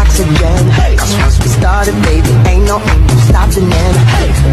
oxygen. Cause once we started, baby, ain't no stopping in.